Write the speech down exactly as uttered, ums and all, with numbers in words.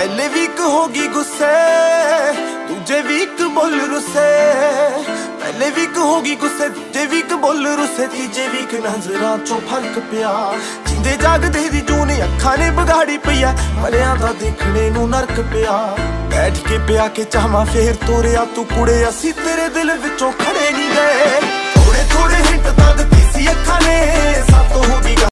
पहले वीक होगी गुस्से, दूजे वीक बोल रुसे। पहले वीक होगी गुस्से, दूजे वीक बोल रुसे, तीजे वीक नजरां चों फर्क पिया। जिंदे जागदे दी जून अखां ने बिगाड़ी पई ऐ, मरिया दा देखने नूं नरक पिया। बैठ के पिया के चाहवां फेर तोरिया तू कुड़े, असी तेरे दिल विचों खड़े नहीं गए। थोड़े थोड़े हिंट दे सी अखां ने, सातों हो गई